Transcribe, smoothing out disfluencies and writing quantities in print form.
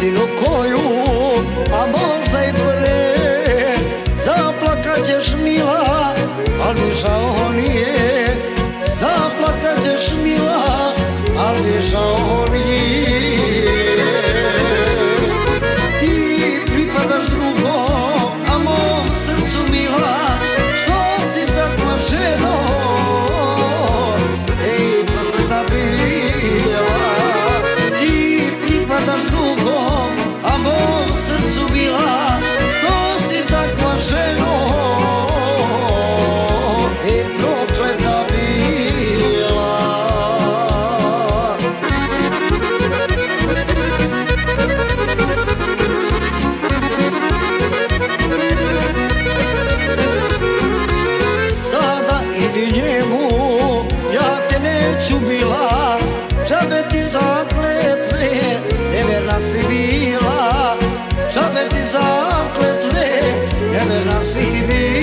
godinu koju, a možda i pre. Zaplakat ćeš mila, al mi žao nije. Zaplakat ćeš mila, al mi žao nije. Ti pripadaš drugom, a mom srcu mila, što si takva ženo, ej prokleta bila. Ti pripadaš drugom, a mom srcu mila, što si takva ženo, ej prokleta bila. Sada idi njemu, ja te neću mila, džabe ti zakletve, neverna si bila. Džabe ti zakletve, neverna si bila.